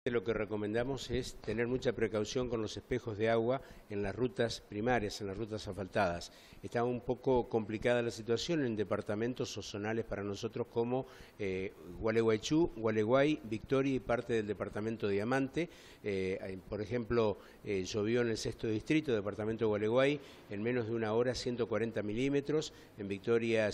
Lo que recomendamos es tener mucha precaución con los espejos de agua en las rutas primarias, en las rutas asfaltadas. Está un poco complicada la situación en departamentos o zonales para nosotros como Gualeguaychú, Gualeguay, Victoria y parte del departamento Diamante. Por ejemplo, llovió en el 6º distrito, departamento de Gualeguay, en menos de una hora 140 milímetros, en Victoria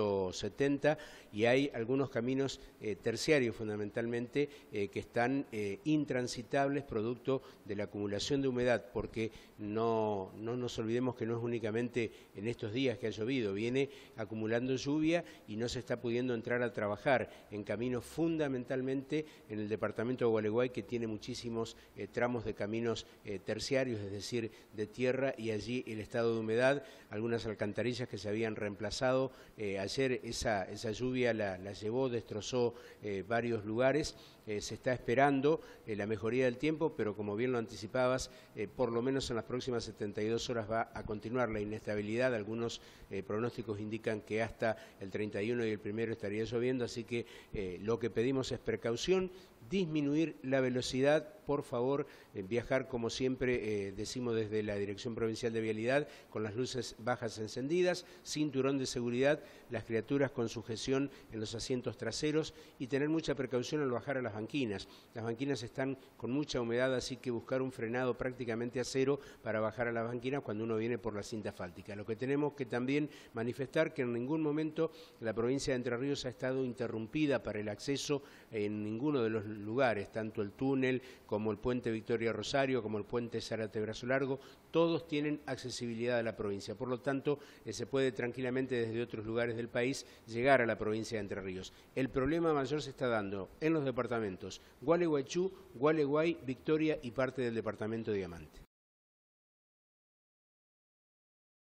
170, y hay algunos caminos terciarios fundamentalmente que están intransitables producto de la acumulación de humedad, porque no nos olvidemos que no es únicamente en estos días que ha llovido, viene acumulando lluvia y no se está pudiendo entrar a trabajar en caminos fundamentalmente en el departamento de Gualeguay, que tiene muchísimos tramos de caminos terciarios, es decir, de tierra, y allí el estado de humedad, algunas alcantarillas que se habían reemplazado, ayer esa lluvia la llevó, destrozó varios lugares. Se está esperando la mejoría del tiempo, pero como bien lo anticipabas, por lo menos en las próximas 72 horas va a continuar la inestabilidad. Algunos pronósticos indican que hasta el 31 y el 1 estaría lloviendo, así que lo que pedimos es precaución, disminuir la velocidad, por favor, viajar como siempre decimos desde la Dirección Provincial de Vialidad, con las luces bajas encendidas, cinturón de seguridad, las criaturas con sujeción en los asientos traseros y tener mucha precaución al bajar a las banquinas. Las banquinas están con mucha humedad, así que buscar un frenado prácticamente a cero para bajar a las banquinas cuando uno viene por la cinta asfáltica. Lo que tenemos que también manifestar que en ningún momento la provincia de Entre Ríos ha estado interrumpida para el acceso en ninguno de los lugares, tanto el túnel como el puente Victoria Rosario, como el puente Zárate Brazo Largo, todos tienen accesibilidad a la provincia. Por lo tanto, se puede tranquilamente desde otros lugares del país llegar a la provincia de Entre Ríos. El problema mayor se está dando en los departamentos Gualeguaychú, Gualeguay, Victoria y parte del departamento de Diamante.